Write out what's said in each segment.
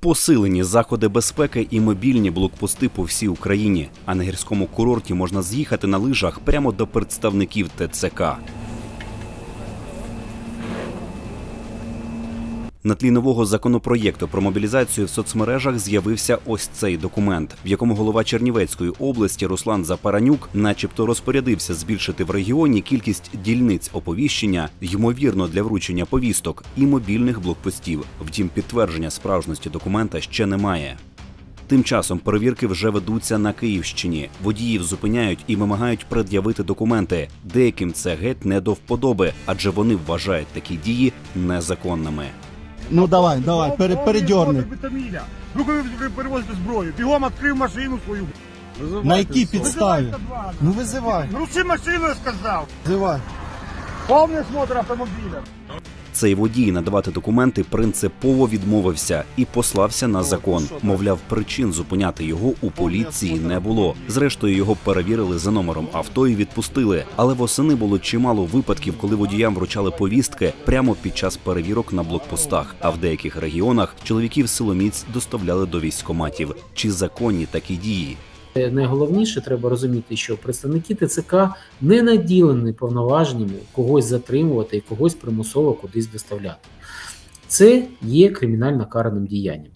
Посилені заходи безпеки і мобільні блокпости по всій Україні. А на гірському курорті можна з'їхати на лижах прямо до представників ТЦК. На тлі нового законопроєкту про мобілізацію в соцмережах з'явився ось цей документ, в якому голова Чернівецької області Руслан Запаранюк начебто розпорядився збільшити в регіоні кількість дільниць оповіщення, ймовірно для вручення повісток, і мобільних блокпостів. Втім, підтвердження справжності документа ще немає. Тим часом перевірки вже ведуться на Київщині. Водіїв зупиняють і вимагають пред'явити документи. Деяким це геть не до вподоби, адже вони вважають такі дії незаконними. Ну давай, передьорни. Ну коли ви перевозите зброю, бігом відкрив машину свою. На якій підставі? Ну визивай. Руши машину, я сказав. Визивай. Повний осмотр автомобіля. Цей водій надавати документи принципово відмовився і послався на закон. Мовляв, причин зупиняти його у поліції не було. Зрештою, його перевірили за номером авто і відпустили. Але восени було чимало випадків, коли водіям вручали повістки прямо під час перевірок на блокпостах. А в деяких регіонах чоловіків силоміць доставляли до військкоматів. Чи законні такі дії? Найголовніше, треба розуміти, що представники ТЦК не наділені повноваженнями когось затримувати і когось примусово кудись доставляти. Це є кримінально караним діянням.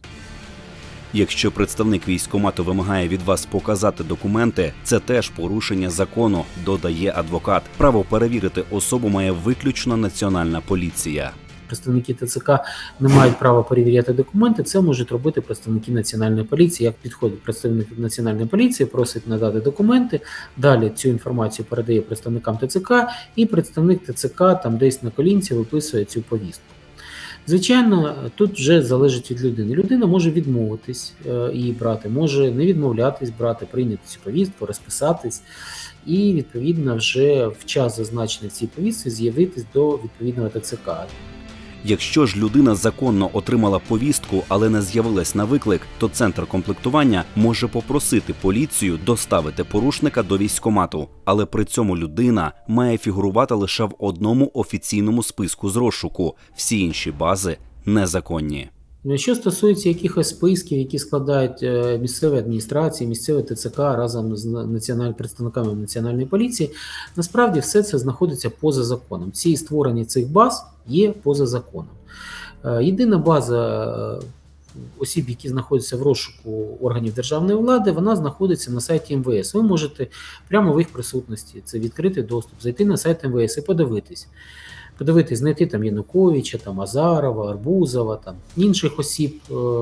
Якщо представник військкомату вимагає від вас показати документи, це теж порушення закону, додає адвокат. Право перевірити особу має виключно Національна поліція. Представники ТЦК не мають права перевіряти документи, це можуть робити представники Національної поліції. Як підходить представник Національної поліції, просить надати документи, далі цю інформацію передає представникам ТЦК, і представник ТЦК там десь на колінці виписує цю повістку. Звичайно, тут вже залежить від людини. Людина може відмовитись її брати, може не відмовлятись брати, прийняти цю повістку, розписатись і, відповідно, вже в час зазначений в цій повістці з'явитись до відповідного ТЦК. Якщо ж людина законно отримала повістку, але не з'явилась на виклик, то центр комплектування може попросити поліцію доставити порушника до військкомату. Але при цьому людина має фігурувати лише в одному офіційному списку з розшуку. Всі інші бази незаконні. Що стосується якихось списків, які складають місцеві адміністрації, місцеві ТЦК разом з представниками Національної поліції, насправді все це знаходиться поза законом. Ці створення цих баз є поза законом. Єдина база осіб, які знаходяться в розшуку органів державної влади, вона знаходиться на сайті МВС. Ви можете прямо в їх присутності, це відкритий доступ, зайти на сайт МВС і подивитись, знайти там Януковича, там Азарова, Арбузова, там інших осіб,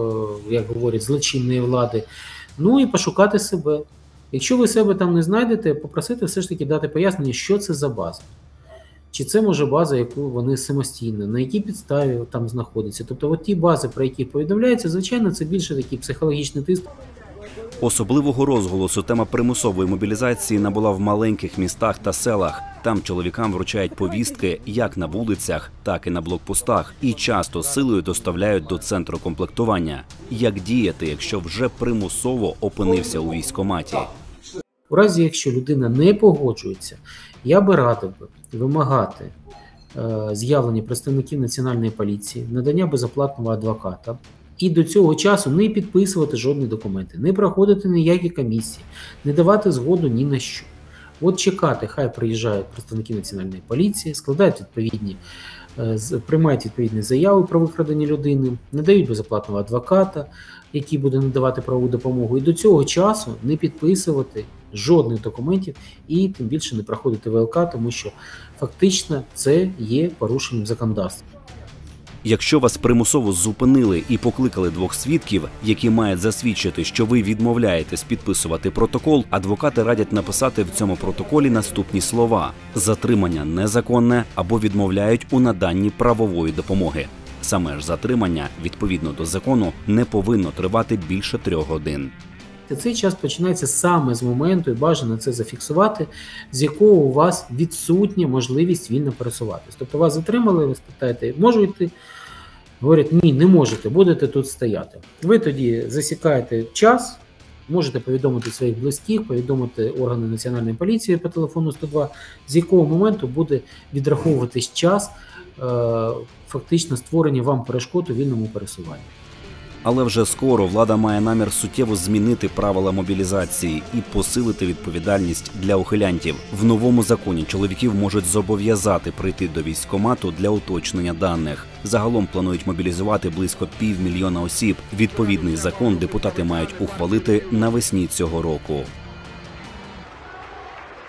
як говорять, злочинної влади, ну і пошукати себе. Якщо ви себе там не знайдете, попросити все ж таки дати пояснення, що це за база. Чи це може база, яку вони самостійно, на якій підставі там знаходяться. Тобто от ті бази, про які повідомляється, звичайно, це більше такий психологічний тиск. Особливого розголосу тема примусової мобілізації набула в маленьких містах та селах. Там чоловікам вручають повістки як на вулицях, так і на блокпостах. І часто силою доставляють до центру комплектування. Як діяти, якщо вже примусово опинився у військкоматі? У разі, якщо людина не погоджується, я би радив вимагати з'явлення представників Національної поліції, надання безоплатного адвоката, і до цього часу не підписувати жодні документи, не проходити ніякі комісії, не давати згоду ні на що. От чекати, хай приїжджають представники Національної поліції, складають приймають відповідні заяви про викрадення людини, надають безоплатного адвоката, який буде надавати правову допомогу, і до цього часу не підписувати жодних документів і тим більше не проходити ВЛК, тому що фактично це є порушенням законодавства. Якщо вас примусово зупинили і покликали двох свідків, які мають засвідчити, що ви відмовляєтесь підписувати протокол, адвокати радять написати в цьому протоколі наступні слова: затримання незаконне або відмовляють у наданні правової допомоги. Саме ж затримання, відповідно до закону, не повинно тривати більше 3 годин. Цей час починається саме з моменту, і бажано це зафіксувати, з якого у вас відсутня можливість вільно пересуватись. Тобто вас затримали, ви спитаєте, можу йти? Говорять, ні, не можете, будете тут стояти. Ви тоді засікаєте час, можете повідомити своїх близьких, повідомити органи Національної поліції по телефону 102, з якого моменту буде відраховуватись час фактично створення вам перешкод у вільному пересуванні. Але вже скоро влада має намір суттєво змінити правила мобілізації і посилити відповідальність для ухилянтів. В новому законі чоловіків можуть зобов'язати прийти до військкомату для уточнення даних. Загалом планують мобілізувати близько 500 000 осіб. Відповідний закон депутати мають ухвалити навесні цього року.